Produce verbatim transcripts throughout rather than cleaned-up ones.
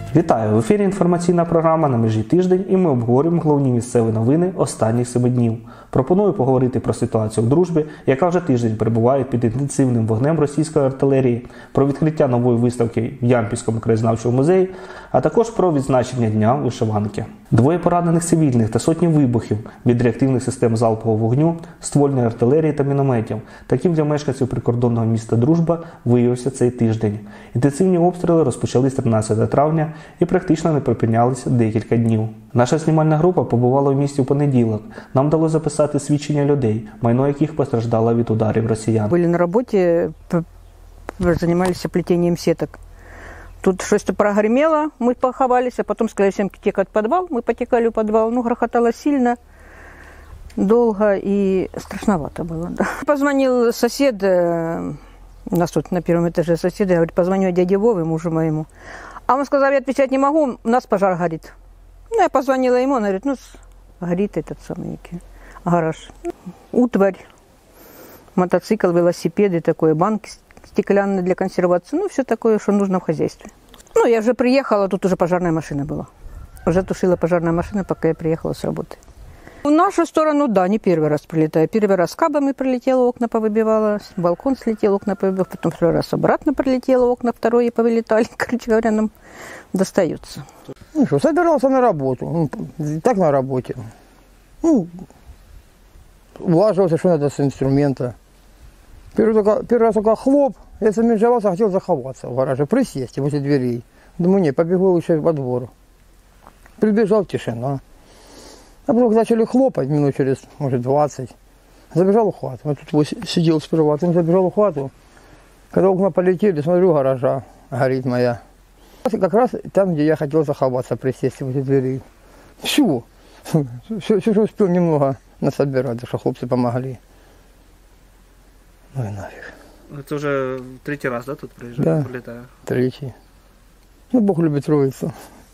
Вітаю! В ефірі інформаційна програма «На межі тиждень» і ми обговорюємо головні місцеві новини останніх семи днів. Пропоную поговорити про ситуацію в Дружбі, яка вже тиждень перебуває під інтенсивним вогнем російської артилерії, про відкриття нової виставки в Ямпільському краєзнавчому музеї, а також про відзначення Дня вишиванки. Двоє поранених цивільних та сотні вибухів від реактивних систем залпового вогню, ствольної артилерії та мінометів. Таким для мешканців прикордонного міста Дружба виявився цей тиждень. Інтенсивні обстріли розпочались тринадцятого травня і практично не припинялися декілька днів. Наша знімальна група побувала в місті в понеділок. Нам вдалося записати свідчення людей, майно яких постраждало від ударів росіян. Були на роботі, займалися плетінням сіток. Тут щось прогремело, ми поховалися, потім сказали всім тікати в підвал, ми потікали в підвал, ну грохотало сильно, довго і страшновато було. Да. Позвонив сусід, у нас тут на першому етажі сусід, говорить, позвоню дяді Вові, мужу моєму. А він сказав, я відповідати не можу, у нас пожар горить. Ну, я позвонила йому, він говорить, ну, горить этот самый гараж. Утварь, мотоцикл, велосипеды, такое, банки стеклянные для консервации, ну, все такое, что нужно в хозяйстве. Ну, я уже приехала, тут уже пожарная машина была. Уже тушила пожарная машина, пока я приехала с работы. В нашу сторону, да, не первый раз прилетаю. Первый раз с кабами прилетела, окна повыбивала, балкон слетел, окна повыбивала, потом второй раз обратно прилетела, окна второе повылетали, короче говоря, нам достается. Ну что, собирался на работу, ну, так на работе. Ну, влаживался, что надо с инструмента. Первый, только, первый раз только хлоп, я замежевался, хотел заховаться в гараже, присесть возле дверей. Думаю, не, побегу еще во двор. Прибежал, тишина. А потом начали хлопать минут через, может, двадцать. Забежал в хату. Я тут вот сидел сперва, потом забежал в хату. Когда окна полетели, смотрю, гаража горит моя. Как раз там, где я хотел заховаться, присесть возле дверей. Все. Все, все, что успел немного насобирать, что хлопцы помогли. Ну и нафиг. Это уже третий раз, да, тут приезжаю, да, прилетаю? Третий. Ну, Бог любит троицу.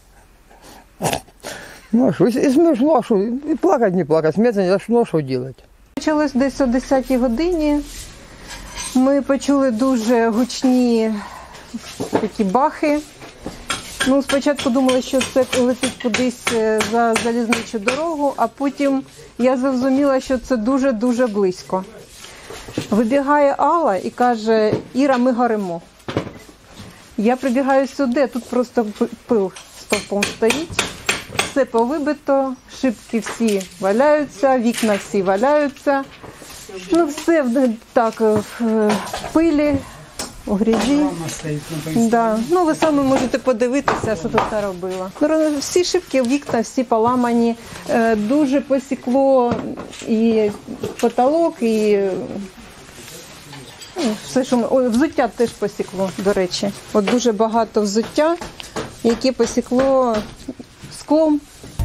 Ну, а что, и смешно, а что, и плакать, не плакать, смеяться не смешно, что делать. Почалось десь о десятій годині. Ми почули дуже гучні такі бахи. Ну, спочатку думали, що це летить кудись за залізничну дорогу, а потім я зрозуміла, що це дуже-дуже близько. Вибігає Алла і каже, Іра, ми горимо. Я прибігаю сюди, тут просто пил стовпом стоїть, все повибито, шибки всі валяються, вікна всі валяються. Ну, все так в пилі, у грязі. Да. Ну, ви самі можете подивитися, що тут наробила. Всі шибки, вікна, всі поламані. Дуже посікло і потолок, і все, що... Ой, взуття теж посікло, до речі. От дуже багато взуття, яке посікло склом.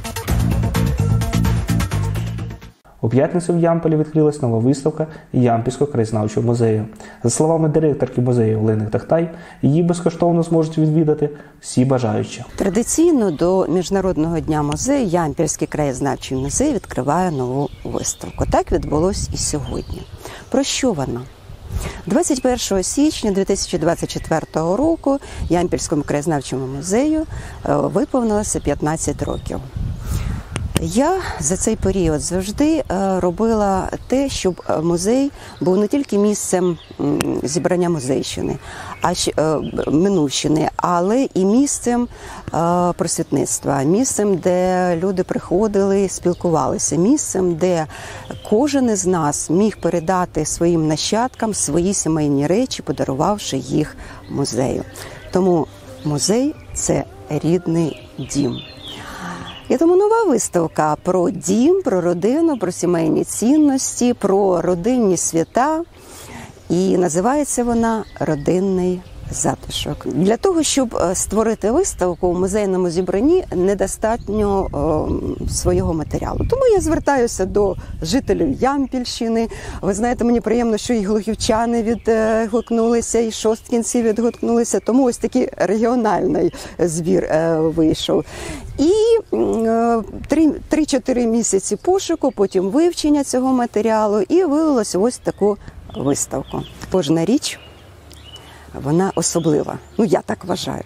У п'ятницю в Ямполі відкрилась нова виставка Ямпільського краєзнавчого музею. За словами директорки музею Олени Тахтай, її безкоштовно зможуть відвідати всі бажаючі. Традиційно до Міжнародного дня музею Ямпільський краєзнавчий музей відкриває нову виставку. Так відбулось і сьогодні. Про що вона? двадцять першого січня дві тисячі двадцять четвертого року Ямпільському краєзнавчому музею виповнилося п'ятнадцять років. Я за цей період завжди робила те, щоб музей був не тільки місцем зібрання музейщини, а минувщини, але і місцем просвітництва, місцем, де люди приходили, спілкувалися, місцем, де кожен із нас міг передати своїм нащадкам свої сімейні речі, подарувавши їх музею. Тому музей – це рідний дім. І тому нова виставка про дім, про родину, про сімейні цінності, про родинні свята. І називається вона «Родинний затишок». Для того, щоб створити виставку у музейному зібранні, недостатньо о, свого матеріалу. Тому я звертаюся до жителів Ямпільщини. Ви знаєте, мені приємно, що і глухівчани відгукнулися, і шосткінці відгукнулися. Тому ось такий регіональний збір е, вийшов. І три-чотири місяці пошуку, потім вивчення цього матеріалу, і вилилося ось таку виставку. Кожна річ, вона особлива. Ну, я так вважаю.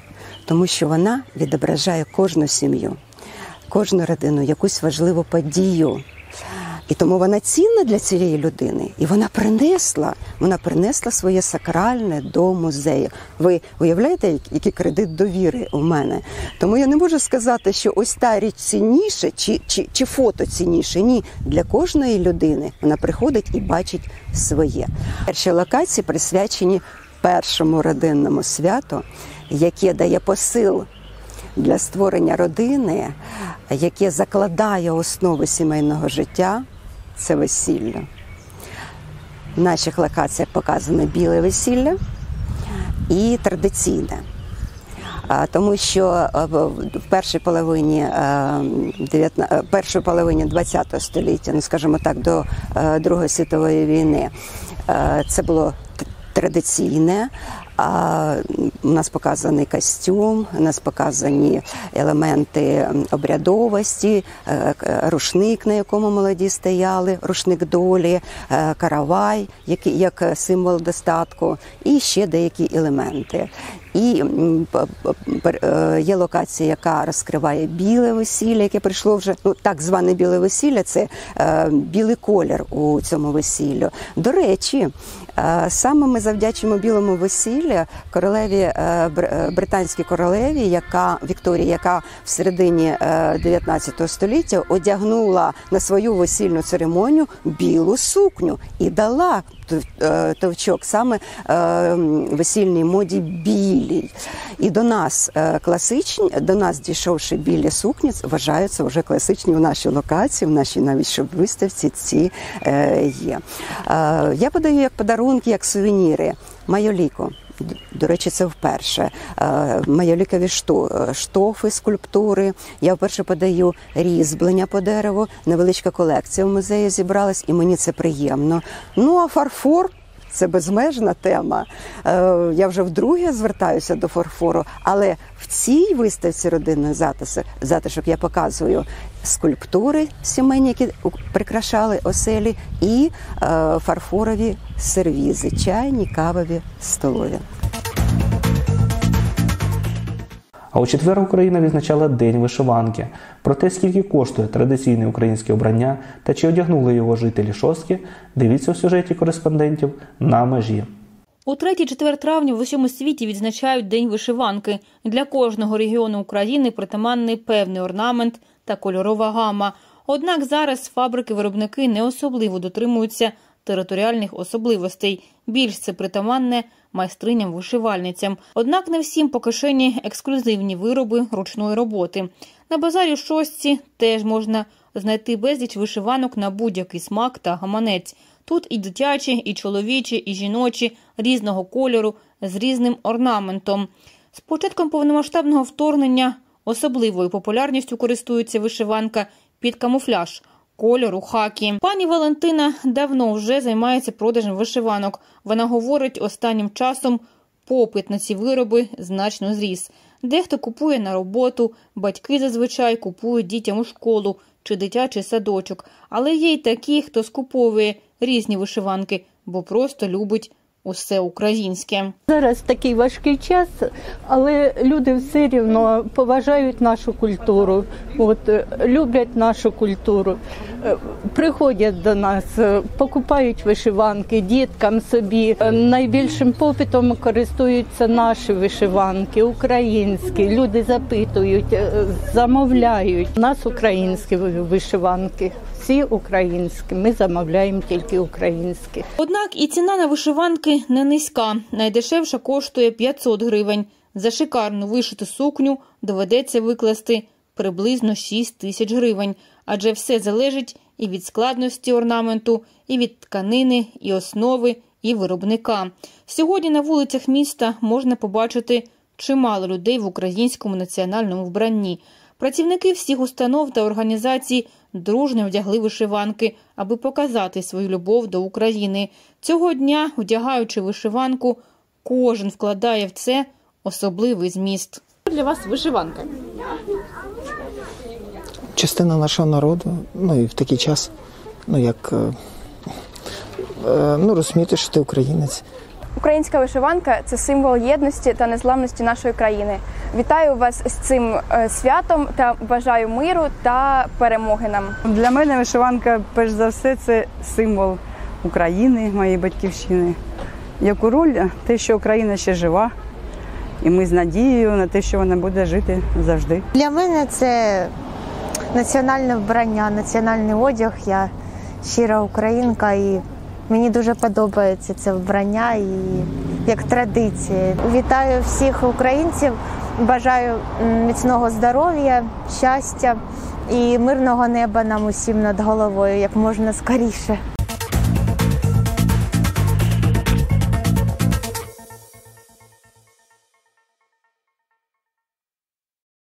тому що вона відображає кожну сім'ю, кожну родину, якусь важливу подію. І тому вона цінна для цієї людини. І вона принесла, вона принесла своє сакральне до музею. Ви уявляєте, який кредит довіри у мене? Тому я не можу сказати, що ось та річ цінніше, чи, чи, чи фото цінніше. Ні, для кожної людини вона приходить і бачить своє. Перші локації присвячені першому родинному святу, яке дає посил для створення родини, яке закладає основи сімейного життя. Це весілля. В наших локаціях показано біле весілля і традиційне. Тому що в першій половині, першій половині ХХ століття, ну скажімо так, до Другої світової війни, це було традиційне. А у нас показаний костюм, у нас показані елементи обрядовості, рушник, на якому молоді стояли, рушник долі, каравай, як символ достатку, і ще деякі елементи. І є локація, яка розкриває біле весілля, яке прийшло вже, ну, так зване біле весілля, це е, білий колір у цьому весіллю. До речі, е, саме ми завдячуємо білому весіллю королеві, е, британській королеві, яка, Вікторії, яка в середині дев'ятнадцятого століття одягнула на свою весільну церемонію білу сукню і дала товчок саме е, весільній моді білій. І до нас е, класичні, до нас дійшовши білі сукні, вважаються вже класичні в нашій локації, в нашій навіть виставці ці е, є. Е, я подаю як подарунки, як сувеніри майоліку. До речі, це вперше. Майолікові штофи, скульптури. Я вперше подаю різьблення по дереву. Невеличка колекція в музеї зібралась, і мені це приємно. Ну, а фарфор – це безмежна тема. Я вже вдруге звертаюся до фарфору, але в цій виставці родинних затишок я показую скульптури сімейні, які прикрашали оселі, і е, фарфорові сервізи, чайні, кавові, столові. А у четвер Україна відзначала День вишиванки. Про те, скільки коштує традиційне українське обрання та чи одягнули його жителі Шостки, дивіться у сюжеті кореспондентів «На межі». У третій-четвер травня в усьому світі відзначають День вишиванки. Для кожного регіону України притаманний певний орнамент та кольорова гама. Однак зараз фабрики-виробники не особливо дотримуються територіальних особливостей. Більш це притаманне майстриням-вишивальницям. Однак не всім по кишені ексклюзивні вироби ручної роботи. На базарі у Шостці теж можна знайти безліч вишиванок на будь-який смак та гаманець. Тут і дитячі, і чоловічі, і жіночі, різного кольору, з різним орнаментом. З початком повномасштабного вторгнення особливою популярністю користується вишиванка під камуфляж кольору хакі. Пані Валентина давно вже займається продажем вишиванок. Вона говорить, останнім часом попит на ці вироби значно зріс. Дехто купує на роботу, батьки зазвичай купують дітям у школу чи дитячий садочок. Але є й такі, хто скуповує різні вишиванки, бо просто любить усе українське. Зараз такий важкий час, але люди все рівно поважають нашу культуру, от, люблять нашу культуру, приходять до нас, покупають вишиванки діткам собі. Найбільшим попитом користуються наші вишиванки, українські. Люди запитують, замовляють. У нас українські вишиванки. Всі українські, ми замовляємо тільки українські. Однак і ціна на вишиванки не низька. Найдешевша коштує п'ятсот гривень. За шикарну вишиту сукню доведеться викласти приблизно шість тисяч гривень. Адже все залежить і від складності орнаменту, і від тканини, і основи, і виробника. Сьогодні на вулицях міста можна побачити чимало людей в українському національному вбранні. Працівники всіх установ та організацій дружно вдягли вишиванки, аби показати свою любов до України. Цього дня, вдягаючи вишиванку, кожен вкладає в це особливий зміст. Що для вас вишиванка? Частина нашого народу, ну і в такий час, ну як, ну розуміти, що ти українець. Українська вишиванка – це символ єдності та незламності нашої країни. Вітаю вас з цим святом та бажаю миру та перемоги нам. Для мене вишиванка, перш за все, це символ України, моєї батьківщини. Яку роль? Те, що Україна ще жива, і ми з надією на те, що вона буде жити завжди. Для мене це національне вбрання, національний одяг. Я щира українка і мені дуже подобається це вбрання і як традиція. Вітаю всіх українців, бажаю міцного здоров'я, щастя і мирного неба нам усім над головою, як можна скоріше.